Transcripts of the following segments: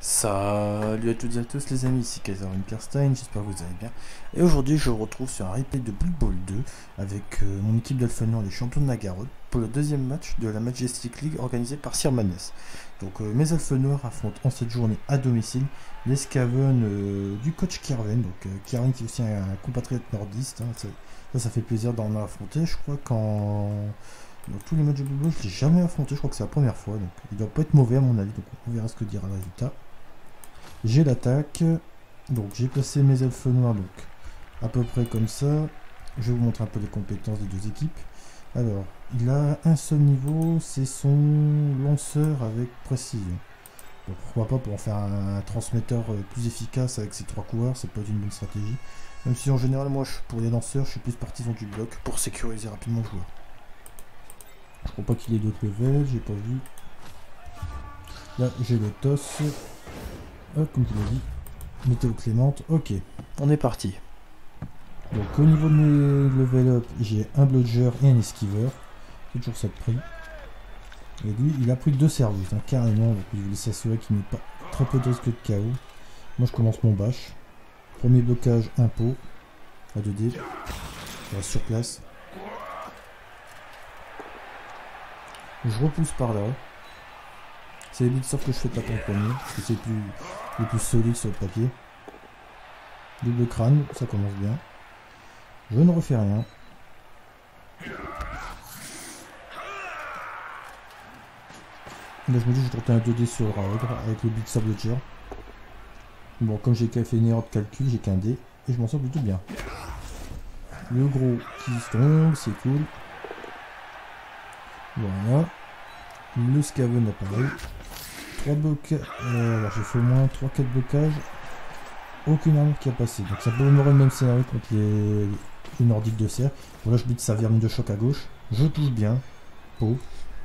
Salut à toutes et à tous les amis, ici Kaiser Winterstein, j'espère que vous allez bien. Et aujourd'hui je vous retrouve sur un replay de Blood Bowl 2 avec mon équipe d'Alphanor, les champions de Nagaroth, pour le deuxième match de la Majestic League organisée par Sir Mannes. Donc mes Alphanor affrontent en cette journée à domicile les Skaven du coach Kierven, donc Kierven qui est aussi un compatriote nordiste, hein, ça fait plaisir d'en affronter. Je crois qu'en dans tous les matchs de Blood Bowl je l'ai jamais affronté, je crois que c'est la première fois, donc il doit pas être mauvais à mon avis, donc on verra ce que dira le résultat. J'ai l'attaque, donc j'ai placé mes elfes noirs donc à peu près comme ça. Je vais vous montrer un peu les compétences des deux équipes. Alors, il a un seul niveau, c'est son lanceur avec précision. Donc pourquoi pas pour en faire un transmetteur plus efficace avec ses trois coureurs, ça peut être une bonne stratégie. Même si en général moi pour les lanceurs je suis plus partisan du bloc pour sécuriser rapidement le joueur. Je crois pas qu'il ait d'autres levels, j'ai pas vu. Là j'ai le toss. Hop, comme je l'ai dit, météo clémente, ok, on est parti. Donc au niveau de mes level up, j'ai un bludger et un esquiveur, c'est toujours ça de prix. Et lui, il a pris que 2 services, hein, carrément, donc je voulais s'assurer qu'il n'y ait pas très peu de risque de KO. Moi je commence mon bash. Premier blocage, impôt, à 2D, je reste sur place. Je repousse par là. C'est les blitzers que je fais taper en premier, parce que c'est le plus solide sur le papier. Double crâne, ça commence bien. Je ne refais rien. Là je me dis je vais tenter un 2D sur Raogre avec le blitzer bludger. Bon, comme j'ai fait une erreur de calcul, j'ai qu'un D et je m'en sors plutôt bien. Le gros qui tombe, c'est cool. Voilà. Le Skaven apparaît. 3 blocages. Alors j'ai fait au moins 3-4 blocages. Aucune arme qui a passé. Donc ça peut me le même scénario contre les nordiques de serre. Bon là je bute sa vermine de choc à gauche. Je touche bien. Peau.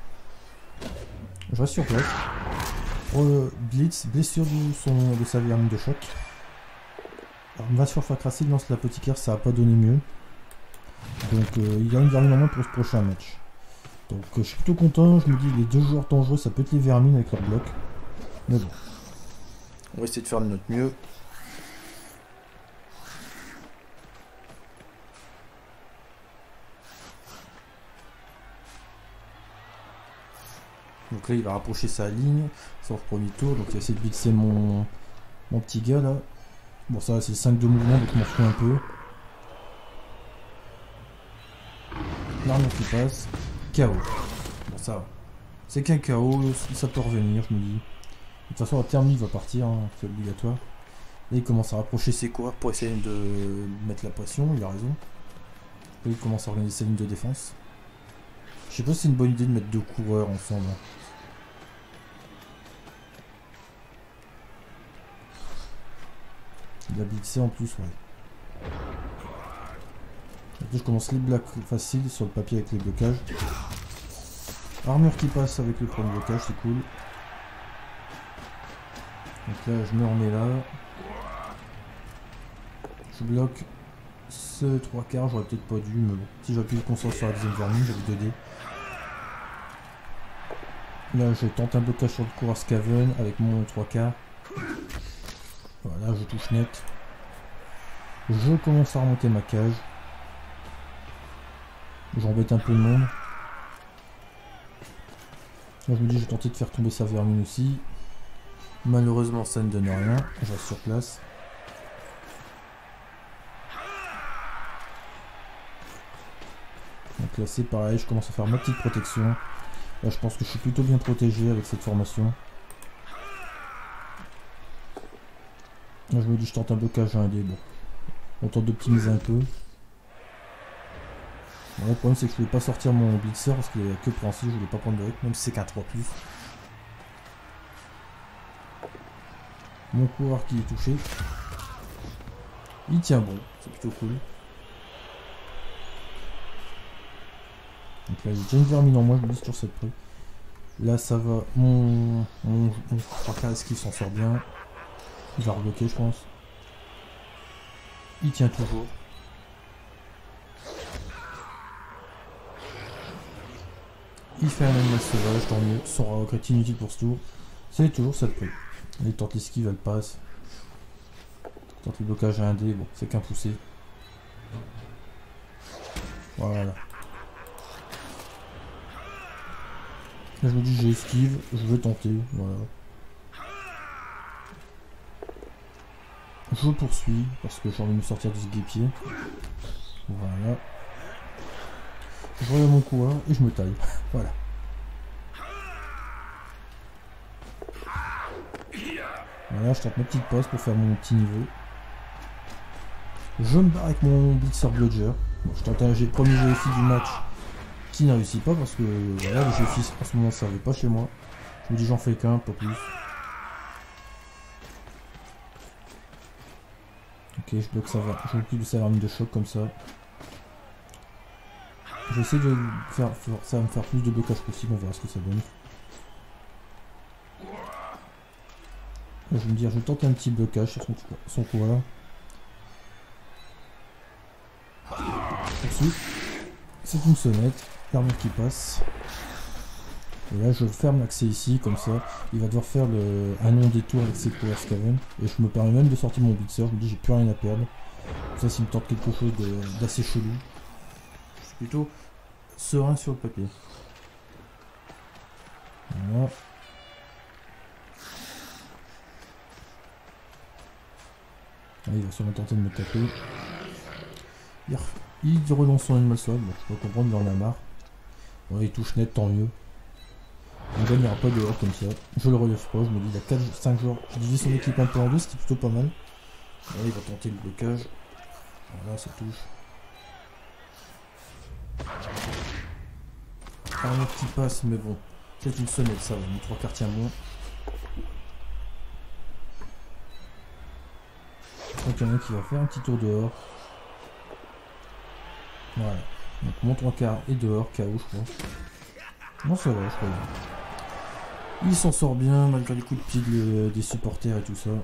Je reste sur place. Pour le blitz, blessure de sa vermine de choc. Alors on va sur Fakrassi, il lance l'apothicaire, ça n'a pas donné mieux. Donc il a une vermine en moins pour ce prochain match. Donc je suis plutôt content, je me dis les deux joueurs dangereux, ça peut être les vermines avec leur bloc. Mais bon. On va essayer de faire de notre mieux. Donc là il va rapprocher sa ligne, sur le premier tour, donc il va essayer de blitzer mon petit gars là. Bon ça c'est 5 de mouvement, donc je m'en fous un peu. L'arme qui passe. KO. Bon ça va. C'est qu'un KO, ça peut revenir, je me dis. De toute façon la thermie va partir, hein, c'est obligatoire. Là il commence à rapprocher ses coureurs pour essayer de mettre la pression, il a raison. Là il commence à organiser sa ligne de défense. Je sais pas si c'est une bonne idée de mettre 2 coureurs ensemble. Il a blitzé en plus, ouais. Après, je commence les blocs faciles sur le papier avec les blocages. Armure qui passe avec le premier blocage, c'est cool. Donc là, je me remets là. Je bloque ce 3/4, j'aurais peut-être pas dû, mais bon. Si j'appuie le console sur la deuxième vermine, j'avais 2D. Là, je tente un blocage sur le coureur Skaven avec mon 3/4. Voilà, je touche net. Je commence à remonter ma cage. J'embête un peu le monde. Là, je me dis, je vais tenter de faire tomber sa vermine aussi. Malheureusement, ça ne donne rien. Je reste sur place. Donc là, c'est pareil. Je commence à faire ma petite protection. Là, je pense que je suis plutôt bien protégé avec cette formation. Là, je me dis, je tente un blocage à un dé. Bon, on tente d'optimiser un peu. Bon, le problème c'est que je voulais pas sortir mon blitzer parce qu'il n'y a que pour ainsi, je voulais pas prendre de rythme, même si c'est qu'un 3+. Mon coureur qui est touché. Il tient bon, c'est plutôt cool. Donc là j'ai déjà une vermine en moi, je me dis toujours cette prix. Là ça va, mon 3/4 esquive s'en sort bien. Il va rebloquer je pense. Il tient toujours. Il fait un animal sauvage, tant mieux. Son rock est inutile pour ce tour. C'est toujours ça de prix. Allez, tente l'esquive, elle passe. Tente le blocage à un dé, bon, c'est qu'un poussé. Voilà. Là, je me dis, j'esquive, je veux tenter, voilà. Je poursuis, parce que j'ai envie de me sortir de ce guépier. Voilà. Je regarde mon couloir et je me taille. Voilà. Voilà, je tape ma petite pause pour faire mon petit niveau. Je me barre avec mon Blitzer Bludger. Bon, je tente un premier GFI du match qui ne réussit pas parce que voilà, le GFI en ce moment ça ne servait pas chez moi. Je me dis j'en fais qu'un, pas plus. Ok, je bloque ça, je m'occupe de sa vermine de choc comme ça. Je vais essayer de faire, ça va me faire plus de blocage possible, on verra ce que ça donne. Là, je vais me dire, je vais tenter un petit blocage sur son couloir. Ensuite, c'est une sonnette, l'armure qui passe. Et là, je ferme l'accès ici, comme ça, il va devoir faire un long détour avec ses Power Skaven. Et je me permets même de sortir mon Blitzer, je me dis, j'ai plus rien à perdre. Ça, s'il me tente quelque chose d'assez chelou. Je suis plutôt serein sur le papier. Voilà. Là, il va sûrement tenter de me taper. Il relance son Animal Sword, bon, je peux comprendre, il en a marre. Bon, il touche net, tant mieux. On gagnera pas dehors comme ça. Je le relève pas, je me dis il y a 5 joueurs. J'ai divisé son équipe un peu en deux, ce qui est plutôt pas mal. Là, il va tenter le blocage. Voilà, ça touche. Un petit passe, mais bon. C'est une sonnette, ça va, mes 3 quartiers à moins. Donc il y en a qui va faire un petit tour dehors. Voilà. Donc mon 3 quarts est dehors, KO je crois. Non ça va je crois. Il s'en sort bien malgré les coups de pied des supporters et tout ça.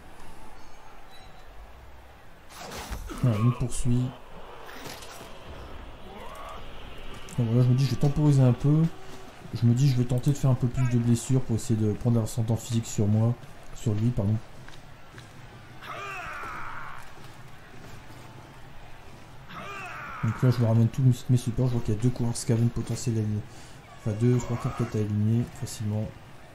Voilà, il me poursuit. Donc voilà, je me dis je vais temporiser un peu. Je me dis je vais tenter de faire un peu plus de blessures pour essayer de prendre l'ascendant physique sur moi. Sur lui, pardon. Donc là je me ramène tous mes supports, je vois qu'il y a 2 coureurs Skaven potentiels alignés. Enfin 2-3 cartes peut-être à aligner facilement.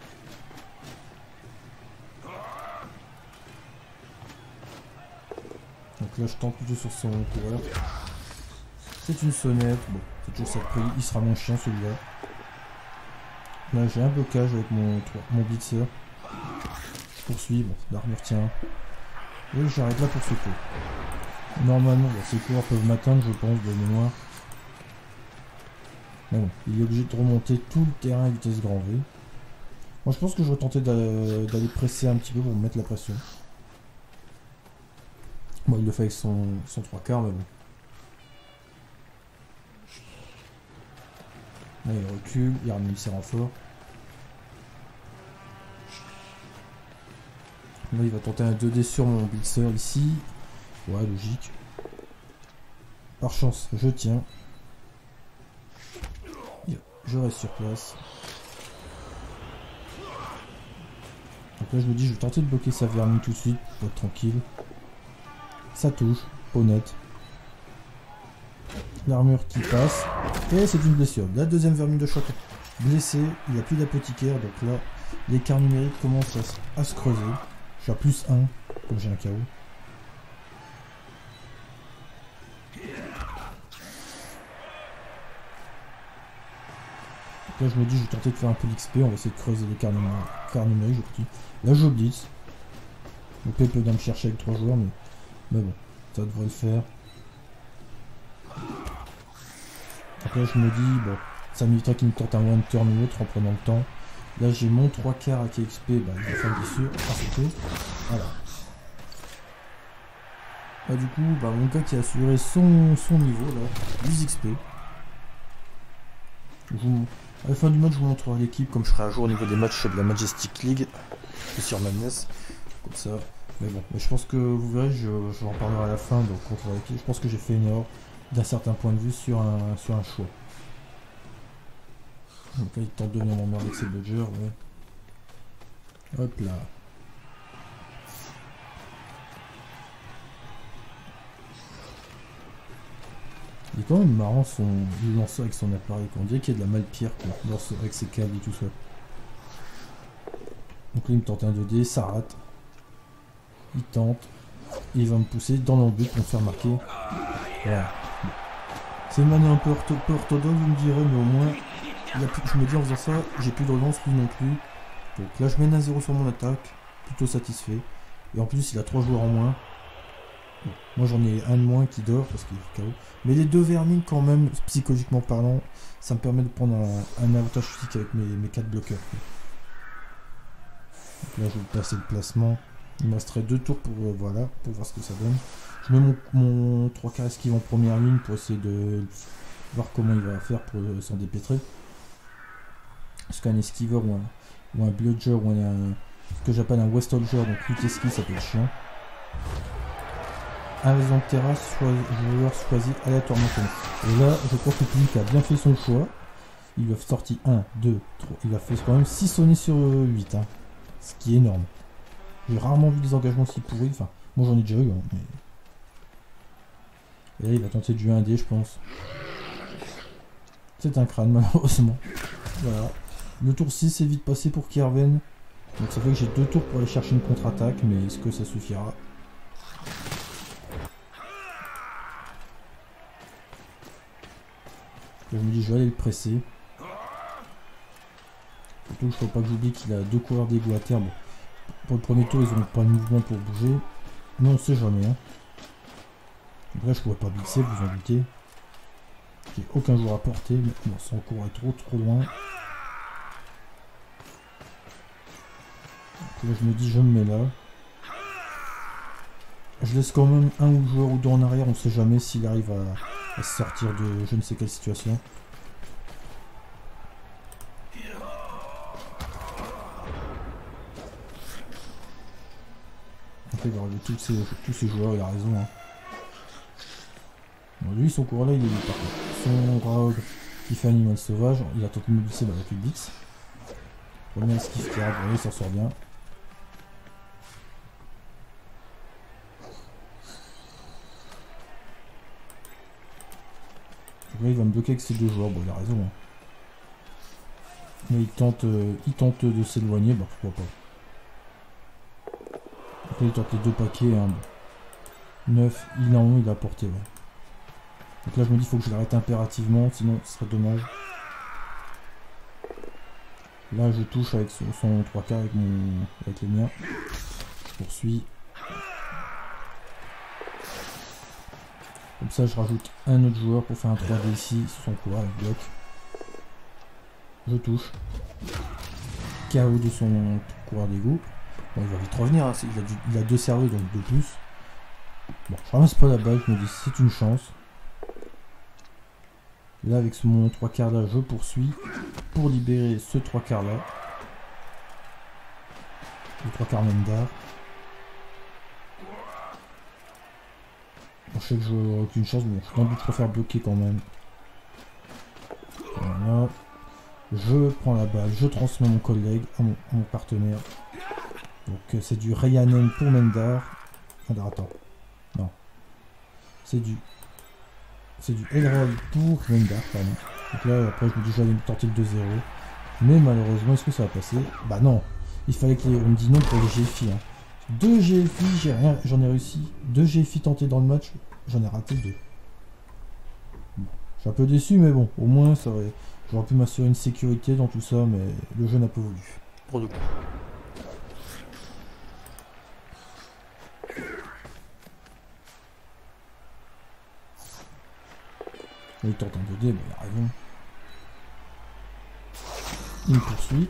Donc là je tente plutôt sur son coureur. C'est une sonnette, bon c'est toujours ça de prix, il sera moins chiant celui-là. Là j'ai un blocage avec mon blitzer. Je poursuis, bon l'armure tient. Et j'arrête là pour ce coup. Normalement, bon, ces coureurs peuvent m'atteindre, je pense, de mémoire. Mais bon, il est obligé de remonter tout le terrain à vitesse grand V. Moi, je pense que je vais tenter d'aller presser un petit peu pour me mettre la pression. Bon, il le fait avec son 3 quarts, mais bon. Là, il recule, il ramène ses renforts. Là, il va tenter un 2D sur mon blitzer ici. Ouais, logique. Par chance, je tiens. Je reste sur place. Donc là, je me dis, je vais tenter de bloquer sa vermine tout de suite pour être tranquille. Ça touche, honnête. L'armure qui passe. Et c'est une blessure. La deuxième vermine de choc blessée. Il n'y a plus d'apothicaire. Donc là, l'écart numérique commence à se creuser. Je suis à plus 1, comme j'ai un KO. Là je me dis je vais tenter de faire un peu d'XP, on va essayer de creuser les cartes numériques, je continue. Là je blitz. Le P peut bien me chercher avec 3 joueurs, mais bon, ça devrait le faire. Après je me dis, bon, ça m'évitera qu'il me tente un one turn ou autre en prenant le temps. Là j'ai mon 3 quarts à KXP, bah il va faire des sûr, voilà. Bah du coup, bah mon gars qui a assuré son niveau là, 10 XP. À la fin du match, je vous montrerai l'équipe comme je serai à jour au niveau des matchs de la Majestic League et sur Madness, comme ça. Mais bon, mais je pense que vous verrez, je en parlerai à la fin. Donc contre l'équipe, je pense que j'ai fait une erreur d'un certain point de vue sur un choix. Donc là, il tente de venir m'emmerder avec ses Bludgers. Ouais. Hop là. Il est quand même marrant son lanceur avec son appareil. On dirait qu'il y a de la malpire avec ses câbles et tout ça. Donc là il me tente un 2D, ça rate. Il tente. Et il va me pousser dans l'embut pour me faire marquer. Voilà. C'est une manière un peu orthodoxe, vous me direz, mais au moins, je me dis en faisant ça, j'ai plus de relance, lui non plus. Donc là je mène à 0 sur mon attaque, plutôt satisfait. Et en plus il a 3 joueurs en moins. Bon, moi j'en ai un de moins qui dort parce qu'il est KO. Mais les deux vermines quand même, psychologiquement parlant, ça me permet de prendre un avantage physique avec mes 4 bloqueurs. Donc là je vais passer le placement. Il me resterait 2 tours pour, voilà, pour voir ce que ça donne. Je mets mon 3 quarts esquive en première ligne pour essayer de voir comment il va faire pour s'en dépêtrer. Parce qu'un esquiveur ou un bludger ou ce que j'appelle un west holger, donc lutte esquive, ça peut être chiant. Invasion de terrasse, joueur choisi aléatoirement. Et là, je crois que le public a bien fait son choix. Il a sorti 1, 2, 3. Il a fait quand même 6 sonnets sur 8. Hein, ce qui est énorme. J'ai rarement vu des engagements si pourris. Enfin, moi j'en ai déjà eu. Hein, mais... Et là, il va tenter de jouer un dé, je pense. C'est un crâne, malheureusement. Voilà. Le tour 6 est vite passé pour Kerven. Donc ça fait que j'ai 2 tours pour aller chercher une contre-attaque. Mais est-ce que ça suffira? Là, je me dis, je vais aller le presser. Surtout, il ne faut pas que j'oublie qu'il a 2 coureurs d'égout à terre. Bon. Pour le premier tour, ils n'ont pas de mouvement pour bouger. Mais on sait jamais. Hein. Donc là, je pourrais pas blitzer, vous en doutez. J'ai aucun joueur à porter. Mais bon, son cours est trop loin. Donc là, je me dis, je me mets là. Je laisse quand même un ou joueur ou deux en arrière. On sait jamais s'il arrive à se sortir de je ne sais quelle situation. Après, il va enlever tous ces joueurs, il a raison. Hein. Bon, lui, son cours là, il est par contre. Son Raog qui fait animal sauvage, il a tenté de mobiliser la Rapid Blitz. Premier esquive qui a il s'en sort bien. Donc là, il va me bloquer avec ses 2 joueurs. Bon, il a raison. Hein. Mais il tente de s'éloigner, bah pourquoi pas. Donc là, il tente les 2 paquets. Hein. 9, il a porté. Ouais. Donc là, je me dis, il faut que je l'arrête impérativement, sinon ce serait dommage. Là, je touche avec son 3 quarts avec les miens. Je poursuis. Comme ça, je rajoute un autre joueur pour faire un 3D ici sur son couloir avec bloc. Je touche. KO de son couloir d'égout. Bon, il va vite revenir, hein. Il a 2 cerveaux, donc 2 plus. Bon, je ramasse pas la balle, je me dis c'est une chance. Là, avec mon 3 quarts là, je poursuis pour libérer ce 3 quarts là. Le 3 quarts Mendar. Bon, je sais que je n'aurai aucune chance, mais bon, je préfère bloquer quand même. Voilà. Je prends la balle, je transmets mon collègue à mon partenaire. Donc c'est du Ryanen pour Mendar. Attends. Non. C'est du Elroy pour Mendar, pardon. Donc là, après, je me dis, j'allais tenter le 2-0. Mais malheureusement, est-ce que ça va passer? Bah non. Il fallait que on me dise non pour les GFI. Hein. 2 GFI, j'en ai réussi. 2 GFI tentés dans le match, j'en ai raté 2. Bon, je suis un peu déçu, mais bon, au moins, j'aurais pu m'assurer une sécurité dans tout ça, mais le jeu n'a pas voulu. Pour le coup. Il tente un 2D, bah, il a raison. Il me poursuit.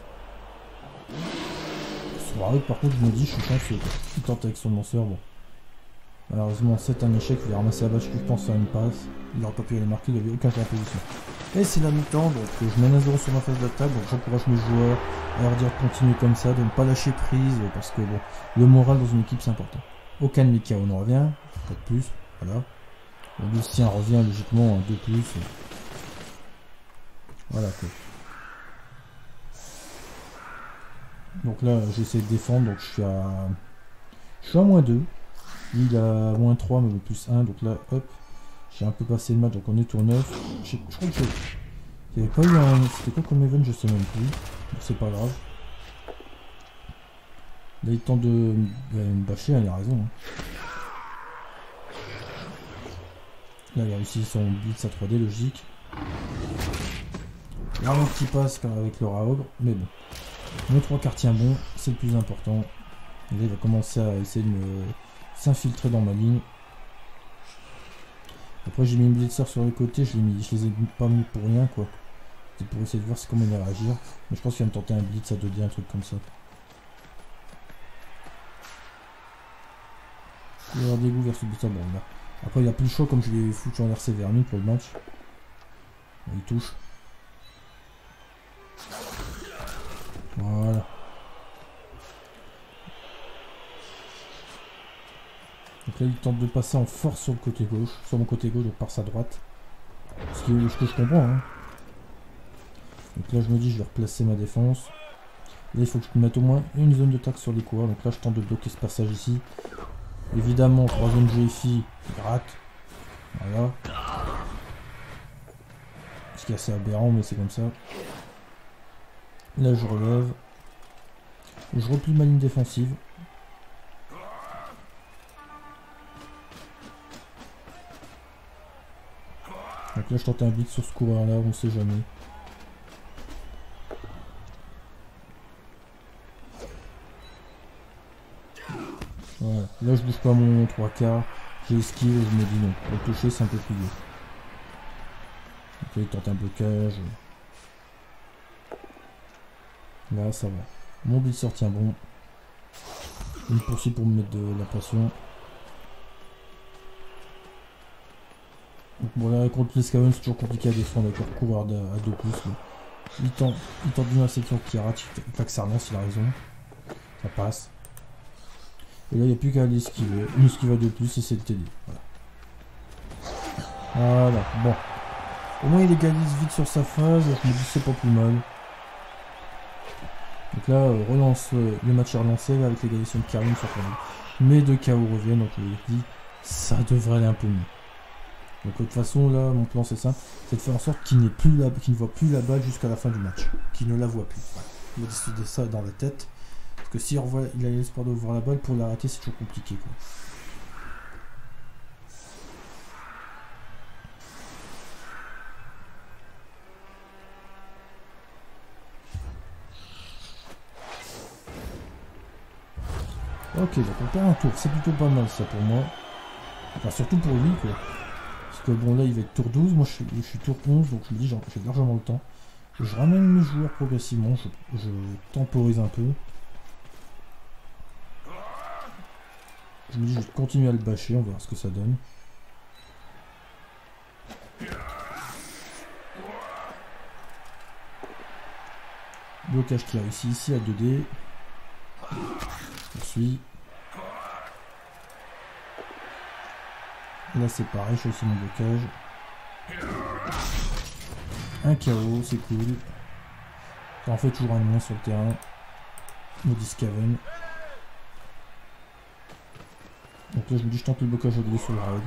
Sur Raog, par contre, je me dis, je suis chanceux. Il tente avec son lanceur, bon. Malheureusement, c'est un échec. Il a ramassé la balle, je pense, faire une passe. Il n'aurait pas pu aller marquer, il n'avait aucun joueur en position. Et c'est la mi-temps, donc je mène 1-0 sur ma phase d'attaque. Donc j'encourage mes joueurs à leur dire de continuer comme ça, de ne pas lâcher prise, parce que bon, le moral dans une équipe, c'est important. Aucun Mika, on en revient, pas de plus, voilà. Lucien revient logiquement en 2+. Voilà quoi. Donc là j'essaie de défendre, donc je suis à moins 2. Il a moins 3 mais plus 1, donc là hop. J'ai un peu passé le match, donc on est tour 9. Je crois que il n'y avait pas eu un... C'était quoi comme event, je sais même plus. C'est pas grave. Là il tente de me bâcher, il a raison. Hein. Là il a réussi son blitz à 3D, logique. Vraiment qui passe avec le Raogre, mais bon. Nos 3 quarts tient bon, c'est le plus important. Et là il va commencer à essayer de s'infiltrer dans ma ligne. Après j'ai mis une blitzer sur le côté, je les ai pas mis pour rien quoi. C'est pour essayer de voir comment il va réagir. Mais je pense qu'il va me tenter un blitz à 2D, un truc comme ça. Il va y avoir des goûts vers ce blitzer, bon là. Après il a plus le choix comme je l'ai foutu en RC Vermi pour le match. Il touche. Voilà. Donc là il tente de passer en force sur le côté gauche, sur mon côté gauche, donc par sa droite. Ce que je comprends hein. Donc là je me dis je vais replacer ma défense. Là il faut que je mette au moins une zone de taxe sur les coureurs. Donc là je tente de bloquer ce passage ici. Évidemment 3 zones GFI, gratte. Voilà. Ce qui est assez aberrant mais c'est comme ça. Là je relève. Je replie ma ligne défensive. Donc là je tente un blitz sur ce coureur là, on sait jamais. Voilà. Là je bouge pas mon 3 quarts, j'ai esquive et je me dis non, pour le toucher c'est un peu plus dur. Donc là il tente un blocage. Là ça va. Mon blitzer tient bon. Il me poursuit pour me mettre de la pression. Donc bon là contre les Skaven c'est toujours compliqué à défendre avec leur coureur à 2 pouces. Il tente une interception qui rate, il claque sa relance, il a raison. Ça passe. Et là il n'y a plus qu'à l'esquiver. Une esquive à 2 plus et c'est le TD. Voilà. Voilà. Bon. Au moins il égalise vite sur sa phase, je me dis c'est pas plus mal. Donc là, relance, le match est relancé là, avec l'égalisation de Karim sur Karim. Mais 2 KO reviennent, donc je vous dis, ça devrait aller un peu mieux. Donc de toute façon, là, mon plan c'est simple, c'est de faire en sorte qu'il ne voit plus la balle jusqu'à la fin du match. Qu'il ne la voit plus. Voilà. Il va décider ça dans la tête. Parce que s'il il a l'espoir de voir la balle, pour la rater, c'est toujours compliqué. Quoi. Ok, donc on perd un tour, c'est plutôt pas mal ça pour moi. Enfin, surtout pour lui, quoi. Parce que bon, là il va être tour 12, moi je suis tour 11, donc je me dis j'ai largement le temps. Je ramène mes joueurs progressivement, je temporise un peu. Je me dis je vais continuer à le bâcher, on verra ce que ça donne. Blocage qui a réussi ici à 2D. Poursuit. Là c'est pareil, je fais aussi mon blocage. Un KO, c'est cool. Ça en fait toujours un moins sur le terrain. Maudit Skaven. Donc là je me dis je tente le blocage au début sur le raid.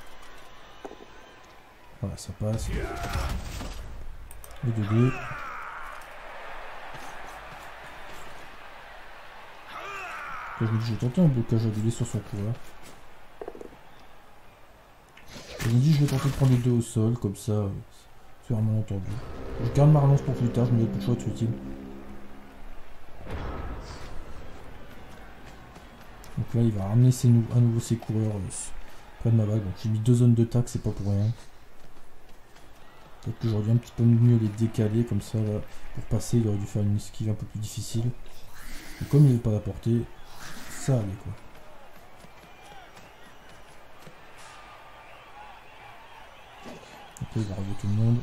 Voilà, ça passe. Et 2-2. Là, je me dis je vais tenter un blocage à délai sur son coureur. Je me dis je vais tenter de prendre les 2 au sol, comme ça, c'est vraiment entendu. Je garde ma relance pour plus tard, je me dis plus de choix de utile. Donc là il va ramener à nouveau ses coureurs près de ma balle. Donc j'ai mis 2 zones de tac, c'est pas pour rien. Peut-être que j'aurais dû un petit peu mieux les décaler, comme ça là, pour passer il aurait dû faire une esquive un peu plus difficile. Et comme il n'est pas à la portée, ça allait quoi. Donc là il va relever tout le monde.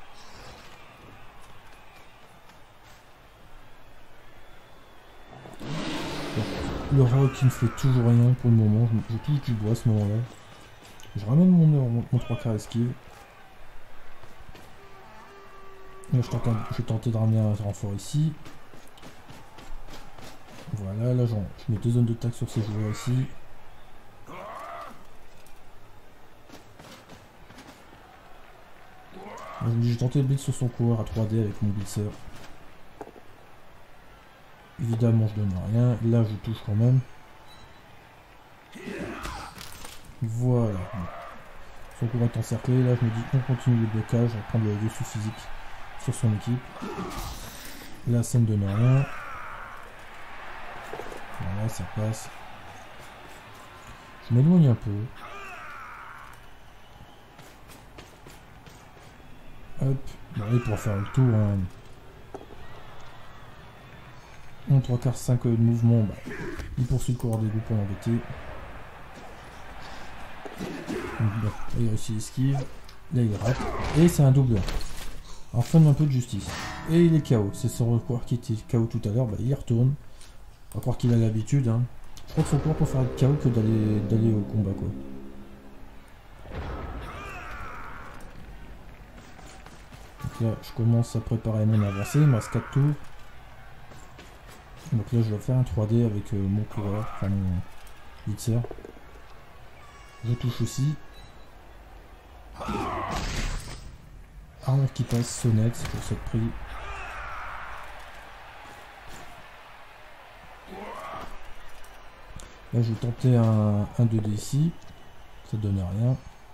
Le rock qui ne fait toujours rien pour le moment, je touche du bois à ce moment là. Je ramène mon 3 quarts esquive. Là je vais tenter de ramener un renfort ici. Voilà, là je mets 2 zones de tac sur ces joueurs ici. J'ai tenté le blitz sur son coureur à 3D avec mon blitzer. Évidemment, je donne rien. Là, je touche quand même. Voilà. Son coureur est encerclé. Là, je me dis on continue le blocage. On va prendre le dessus physique sur son équipe. Là, ça ne donne rien. Voilà, ça passe. Je m'éloigne un peu. Hop. Bon, allez, pour faire le tour. Hein. En 3/4, 5 de mouvement. Bah, il poursuit le coureur des deux pour l'embêter. Bon, il réussit l'esquive. Là, il rate. Et c'est un double. Enfin, un peu de justice. Et il est KO. C'est son coureur qui était KO tout à l'heure. Bah, il y retourne. On va croire qu'il a l'habitude. Hein. Je crois que son coureur préfère être KO que d'aller au combat, quoi. Donc là, je commence à préparer mon avancée. Il me reste 4 tours. Donc là, je vais faire un 3D avec mon coureur, enfin mon blitzer. Je touche aussi. Armure qui passe, sonnette pour cette prix. Là, je vais tenter un 2D ici. Ça donne rien.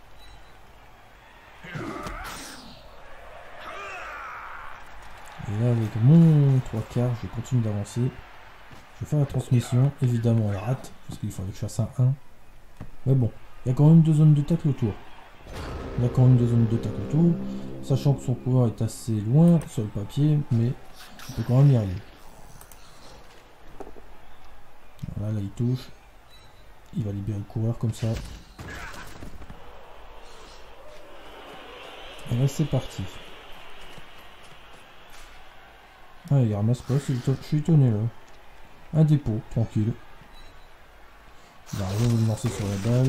Et là, avec mon 3/4, je continue d'avancer. Je vais faire la transmission. Évidemment, elle rate, parce qu'il fallait que je fasse un 1. Mais bon, il y a quand même 2 zones de tacle autour. Sachant que son coureur est assez loin sur le papier, mais on peut quand même y arriver. Voilà, là il touche. Il va libérer le coureur comme ça. Et là c'est parti. Ah, il ramasse pas, je suis étonné là. Un dépôt, tranquille. Il va arriver à me lancer sur la balle.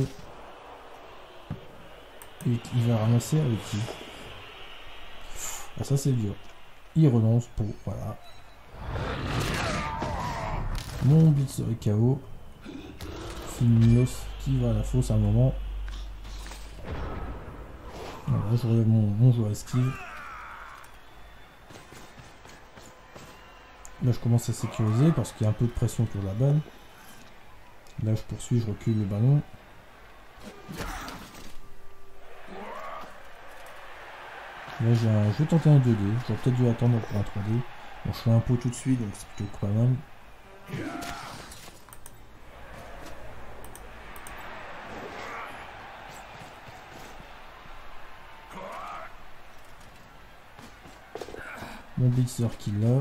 Et il va ramasser avec qui? Ah, ça c'est dur. Il relance pour... Voilà. Mon blitzer est KO. Finios qui va à la fosse à un moment. Voilà, je relève mon joueur esquive. Là je commence à sécuriser parce qu'il y a un peu de pression autour de la balle. Là je poursuis, je recule le ballon. Là je vais tenter un 2D. J'aurais peut-être dû attendre pour un 3D. Bon, je fais un pot tout de suite donc c'est plutôt pas mal. Mon blitzer qui l'a.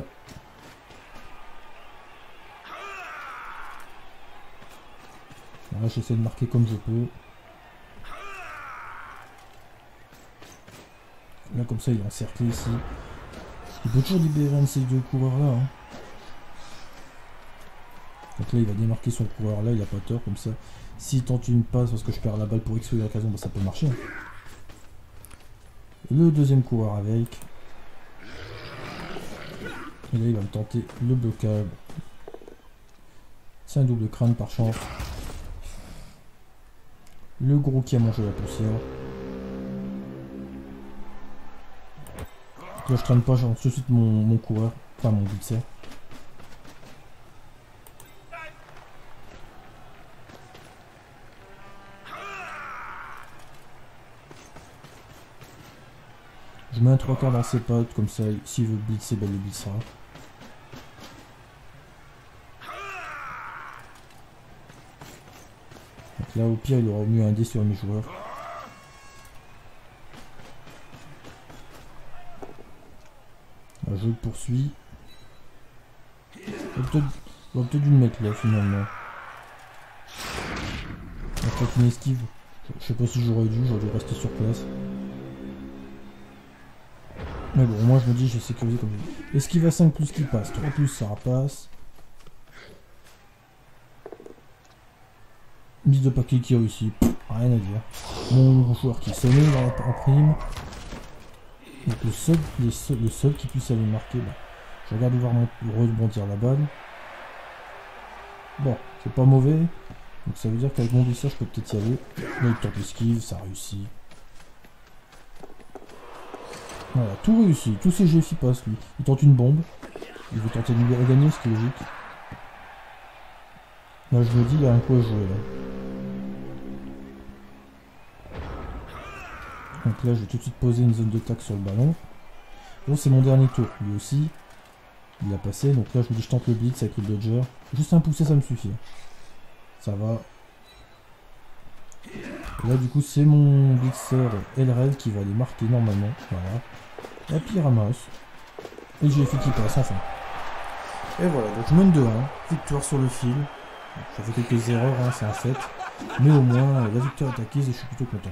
Là j'essaie de marquer comme je peux. Là comme ça il est encerclé ici. Il peut toujours libérer un de ces deux coureurs là. Hein. Donc là il va démarquer son coureur là, il a pas tort comme ça. S'il tente une passe parce que je perds la balle pour X ou Y raison, bah, ça peut marcher. Le deuxième coureur avec. Et là il va me tenter le blocage. C'est un double crâne par chance. Le gros qui a mangé la poussière. Donc là je traîne pas, j'en suscite mon coureur, enfin mon blitzer. Je mets un 3/4 dans ses pattes, comme ça s'il veut blitzer, ben il le blitzera. Donc là au pire il aura mis un dé sur mes joueurs. Là, je le poursuis. J'aurais peut-être dû le mettre là finalement. Peut-être une esquive. Je sais pas si j'aurais dû rester sur place. Mais bon, moi je me dis, j'ai sécurisé comme ça. Esquive à 5 plus qui passe, 3 plus ça repasse. Mise de paquet qui réussit, rien à dire. Mon joueur qui est sonné en prime. Donc le seul qui puisse aller marquer, bah, je regarde voir rebondir la balle. Bon, c'est pas mauvais. Donc ça veut dire qu'avec mon blitzer je peux peut-être y aller. Là il tente l'esquive, ça réussit. Voilà, tout réussi. Tous ces GFI passent, lui. Il tente une bombe. Il veut tenter de lui gagner, ce qui est logique. Là, je me dis, il y a un coup à jouer, là. Donc là, je vais tout de suite poser une zone de tac sur le ballon. Bon, c'est mon dernier tour. Lui aussi, il a passé. Donc là, je me dis, je tente le blitz avec le dodger. Juste un poussé, ça me suffit. Ça va. Et là, du coup, c'est mon blitzer Elred qui va aller marquer normalement. Voilà. Et puis il ramasse. Et j'ai fait qui passe, enfin. Et voilà, donc je mène 2-1. Victoire sur le fil. Ça fait quelques erreurs, hein, c'est un fait. Mais au moins, la victoire est acquise et je suis plutôt content.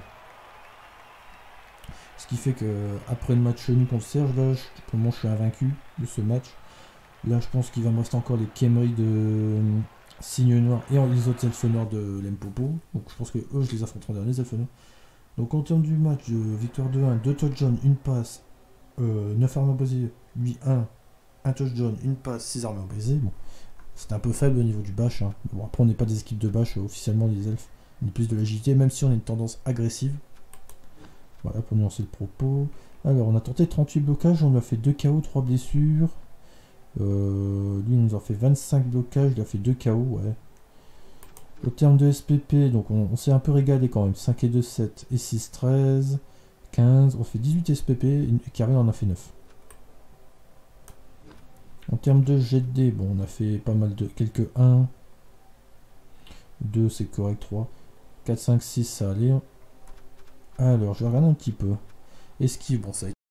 Ce qui fait que après le match nul contre Serge, là, pour le moment, je suis invaincu de ce match. Là, je pense qu'il va me rester encore les Kémery de Signe Noir et les autres elfes noirs de Lempopo. Donc je pense que eux, je les affronterai dans les elfes noirs. Donc en termes du match, de victoire de 1, 2 touchdowns, une passe, 9 armes brisées, lui 1 touchdown, une passe, 6 armes brisées. Bon, c'était un peu faible au niveau du bash. Hein. Bon, après, on n'est pas des équipes de bash officiellement, les elfes. On est plus de l'agilité, même si on a une tendance agressive. Voilà, pour nuancer le propos. Alors, on a tenté 38 blocages, on lui a fait 2 KO, 3 blessures. Lui, il nous a fait 25 blocages, il a fait 2 KO, ouais. Au terme de SPP, donc on s'est un peu régalé quand même. 5 et 2, 7 et 6, 13, 15. On fait 18 SPP et Karel en a fait 9. En termes de jet de dés, bon, on a fait pas mal de... quelques 1. 2, c'est correct, 3. 4, 5, 6, ça allait. Alors, je vais regarder un petit peu. Esquive, bon, ça a été